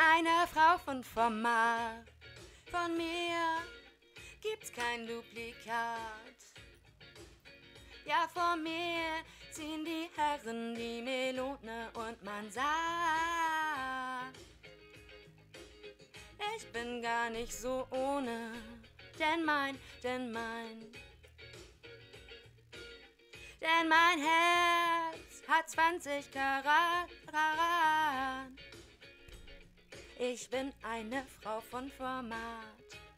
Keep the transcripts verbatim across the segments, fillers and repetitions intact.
eine Frau von Format. Von mir gibt's kein Duplikat. Ja, vor mir ziehen die Herren die Melone und man sagt, ich bin gar nicht so ohne, denn mein, denn mein, denn mein Herz hat zwanzig Karat. Ich bin eine Frau von Format.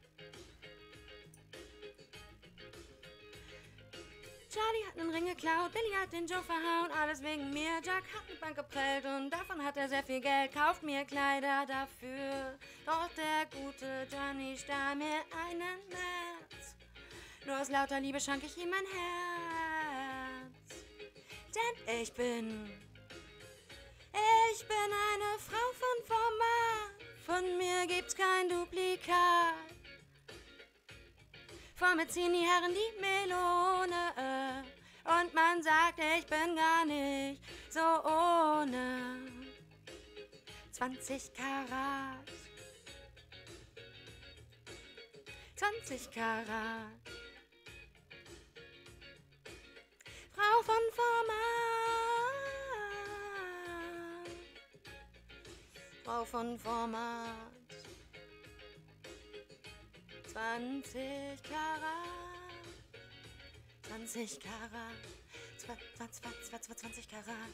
Charlie hat einen Ring geklaut, Billy hat den Joe verhauen, alles wegen mir. Jack hat eine Bank geprellt und davon hat er sehr viel Geld, kauft mir Kleider dafür. Doch der gute Johnny stahl mir einen März. Nur aus lauter Liebe schenk ich ihm mein Herz. Denn ich bin, ich bin eine Frau von Format. Von mir gibt's kein Duplikat. Vor mir ziehen die Herren die Melone und man sagt, ich bin gar nicht so ohne. zwanzig Karat, zwanzig Karat, Frau von Format, Frau von Format. zwanzig Karat, zwanzig Karat, zwanzig Karat,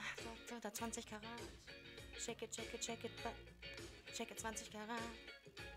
ja, zwanzig Karat, shake it, shake it, shake it, shake it, zwanzig Karat.